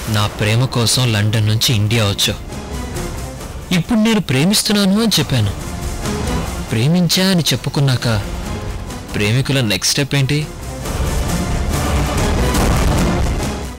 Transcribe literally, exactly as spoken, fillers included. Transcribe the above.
నా ప్రేమ కోసం లండన్ నుంచి ఇండియా వచ్చావు. ఇప్పుడు నేను ప్రేమిస్తున్నాను అని చెప్పాను. ప్రేమించా అని చెప్పుకున్నాక ప్రేమికుల నెక్స్ట్ స్టెప్ ఏంటి?